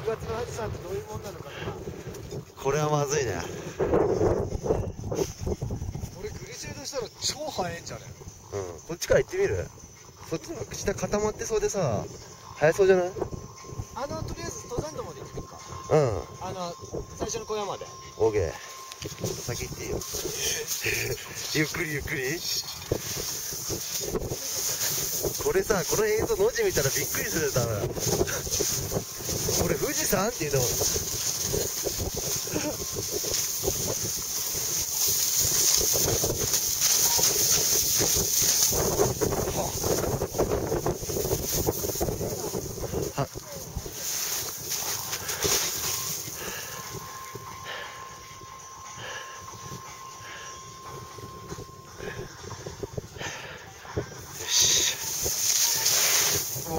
6月の富士山ってどういうもんなのかな。 これはまずいね。 俺グリセードしたら超速いんじゃね。 うん、こっちから行ってみる？そっちの下固まってそうでさ、速そうじゃない？ とりあえず登山道まで行ってみるか。 うん。 最初の小屋まで。 オーケー。先行っていいよ。ゆっくりゆっくり。これさ、この映像文字見たらびっくりするだろ。これ富士山っていうの。はよし。お